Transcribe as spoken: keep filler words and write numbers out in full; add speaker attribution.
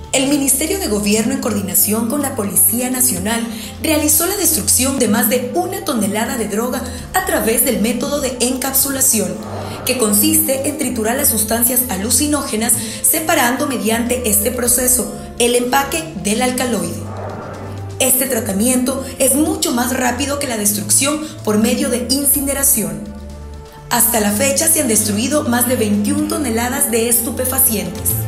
Speaker 1: El Ministerio de Gobierno, en coordinación con la Policía Nacional, realizó la destrucción de más de una tonelada de droga a través del método de encapsulación, que consiste en triturar las sustancias alucinógenas, separando mediante este proceso el empaque del alcaloide. Este tratamiento es mucho más rápido que la destrucción por medio de incineración. Hasta la fecha se han destruido más de veintiuna toneladas de estupefacientes.